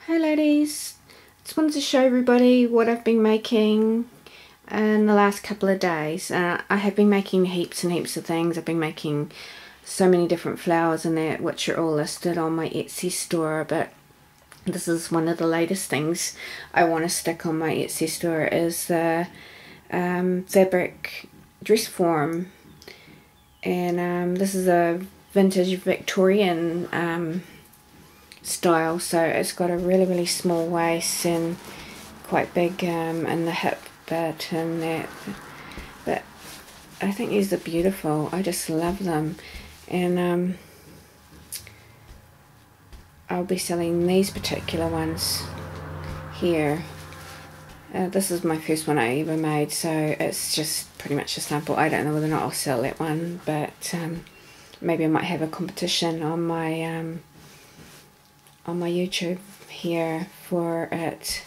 Hey ladies, just wanted to show everybody what I've been making in the last couple of days. I have been making heaps and heaps of things. I've been making so many different flowers in there, which are all listed on my Etsy store, but this is one of the latest things I want to stick on my Etsy store is the fabric dress form. And this is a vintage Victorian style, so it's got a really small waist and quite big in the hip bit and that, but I think these are beautiful. I just love them, and I'll be selling these particular ones here. This is my first one I ever made, so it's just pretty much a sample. I don't know whether or not I'll sell that one, but maybe I might have a competition on my YouTube here for it.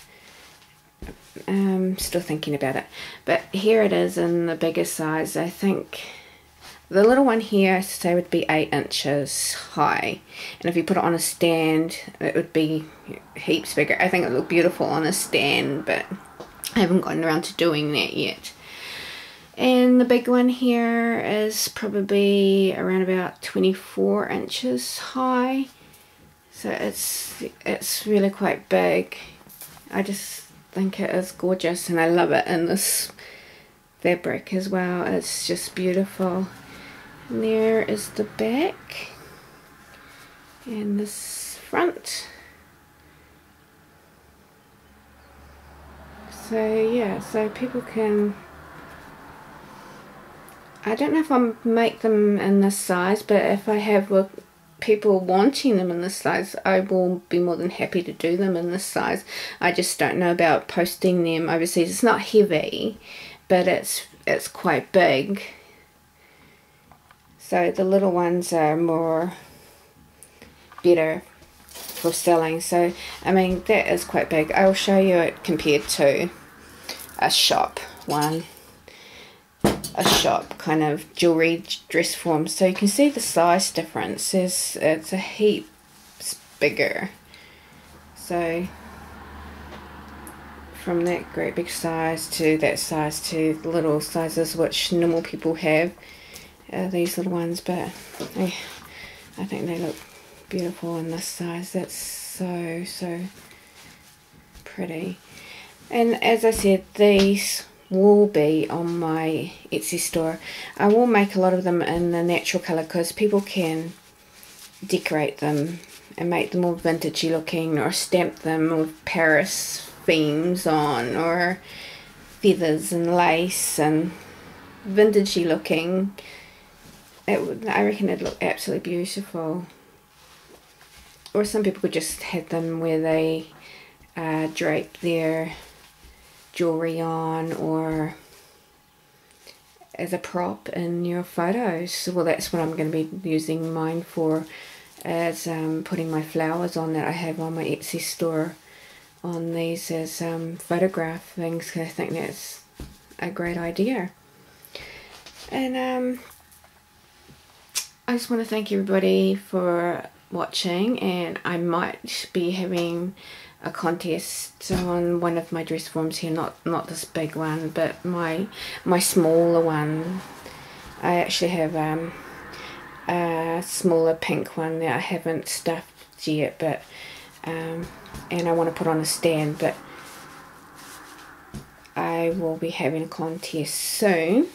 Still thinking about it, but here it is in the bigger size. I think the little one here, I say, would be 8 inches high, and if you put it on a stand it would be heaps bigger. I think it would look beautiful on a stand, but I haven't gotten around to doing that yet. And the big one here is probably around about 24 inches high. So it's really quite big. I just think it is gorgeous, and I love it in this fabric as well. It's just beautiful. And there is the back and this front. So yeah, so people can, I don't know if I'll make them in this size, but if I have people wanting them in this size, I will be more than happy to do them in this size. I just don't know about posting them overseas. It's not heavy, but it's quite big. So the little ones are better for selling. So I mean, that is quite big. I will show you it compared to a shop one. A shop kind of jewelry dress form, so you can see the size difference is, it's a heap bigger. So from that great big size to that size to the little sizes which normal people have, these little ones, but I think they look beautiful in this size. That's so pretty. And as I said, these will be on my Etsy store. I will make a lot of them in the natural colour because people can decorate them and make them more vintagey looking, or stamp them with Paris themes on, or feathers and lace and vintagey looking. I reckon it'd look absolutely beautiful. Or some people could just have them where they drape their jewelry on, or as a prop in your photos. Well, that's what I'm going to be using mine for, as putting my flowers on that I have on my Etsy store on these as photograph things, because I think that's a great idea. And I just want to thank everybody for watching, and I might be having a contest on one of my dress forms here, not this big one, but my smaller one. I actually have a smaller pink one that I haven't stuffed yet, but and I want to put on a stand, but I will be having a contest soon.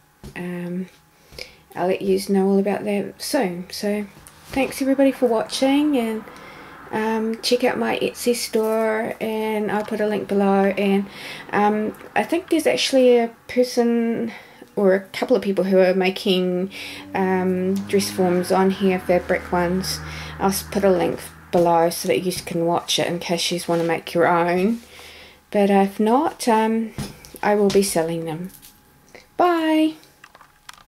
I'll let you know all about that soon. So thanks everybody for watching, and check out my Etsy store, and I'll put a link below. And I think there's actually a person or a couple of people who are making dress forms on here, fabric ones. I'll put a link below so that you can watch it in case you want to make your own, but if not, I will be selling them. Bye.